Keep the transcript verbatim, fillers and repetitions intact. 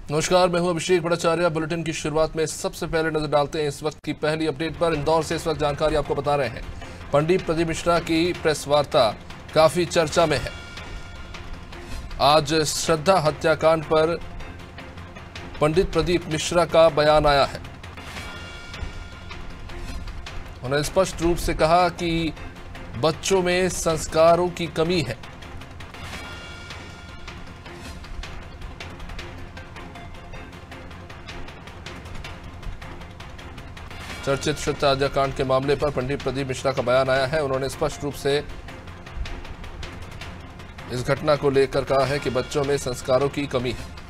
नमस्कार, मैं हूं अभिषेक भट्टाचार्य। बुलेटिन की शुरुआत में सबसे पहले नजर डालते हैं इस वक्त की पहली अपडेट पर। इंदौर से इस वक्त जानकारी आपको बता रहे हैं। पंडित प्रदीप मिश्रा की प्रेस वार्ता काफी चर्चा में है। आज श्रद्धा हत्याकांड पर पंडित प्रदीप मिश्रा का बयान आया है। उन्होंने स्पष्ट रूप से कहा कि बच्चों में संस्कारों की कमी है। चर्चित श्रद्धा हत्याकांड के मामले पर पंडित प्रदीप मिश्रा का बयान आया है। उन्होंने स्पष्ट रूप से इस घटना को लेकर कहा है कि बच्चों में संस्कारों की कमी है।